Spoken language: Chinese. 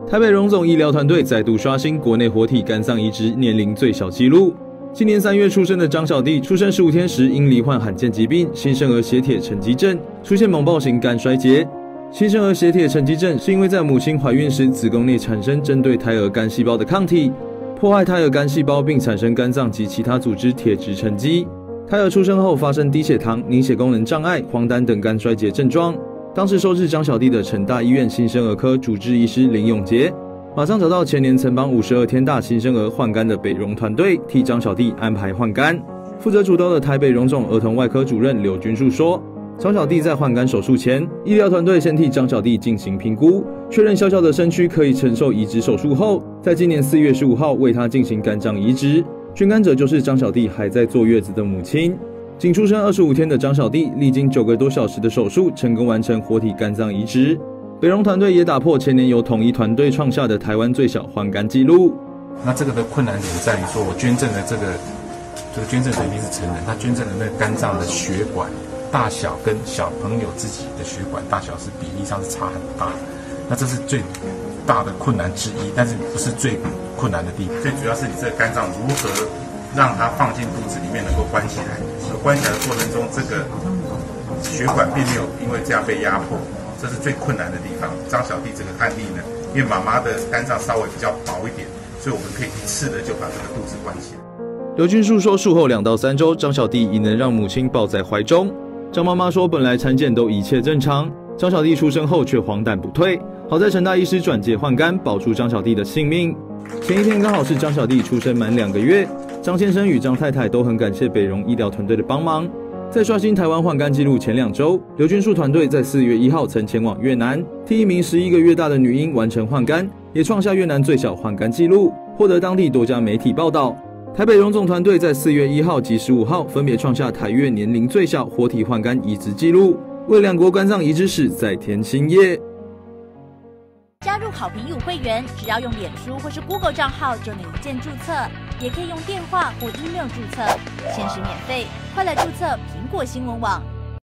台北荣总医疗团队再度刷新国内活体肝脏移植年龄最小纪录。今年3月出生的张小弟，出生15天时因罹患罕见疾病新生儿血铁沉积症，出现猛暴型肝衰竭。新生儿血铁沉积症是因为在母亲怀孕时子宫内产生针对胎儿肝细胞的抗体，破坏胎儿肝细胞并产生肝脏及其他组织铁质沉积。胎儿出生后发生低血糖、凝血功能障碍、黄疸等肝衰竭症状。当时收治张小弟的成大医院新生儿科主治医师林永杰，马上找到前年曾帮52天大新生儿换肝的北荣团队，替张小弟安排换肝。负责主刀的台北荣总儿童外科主任刘君树说，张小弟在换肝手术前，医疗团队先替张小弟进行评估，确认小小的身躯可以承受移植手术后，在今年4月15号为他进行肝脏移植。捐肝者就是张小弟还在坐月子的母亲。仅出生25天的张小弟，历经9个多小时的手术，成功完成活体肝脏移植。北荣团队也打破前年由统一团队创下的台湾最小换肝纪录。 那这个的困难点在于说，我捐赠的这个捐赠者一定是成人，他捐赠的那个肝脏的血管大小跟小朋友自己的血管大小是比例上是差很大的。那这是最大的困难之一，但是不是最困难的地方。最主要是你这个肝脏如何让它放进肚子里面能够关起来。关起来的过程中，这个血管并没有因为这样被压迫，这是最困难的地方。张小弟这个案例呢，因为妈妈的肝脏稍微比较薄一点，所以我们可以一次的就把这个肚子关起来。 刘君树说，术后2到3周，张小弟已能让母亲抱在怀中。张妈妈说，本来产检都一切正常，张小弟出生后却黄疸不退，好在成大医师转介换肝，保住张小弟的性命。前一天刚好是张小弟出生满2个月，张先生与张太太都很感谢北荣医疗团队的帮忙。在刷新台湾换肝纪录前2周，刘君树团队在4月1号曾前往越南，替一名11个月大的女婴完成换肝，也创下越南最小换肝纪录，获得当地多家媒体报道。台北荣总团队在4月1号及15号分别创下台越年龄最小活体换肝移植纪录，为两国肝脏移植史再添新页。 加入好评友会员，只要用脸书或是 Google 账号就能一键注册，也可以用电话或 email 注册，限时免费。快来注册苹果新闻网。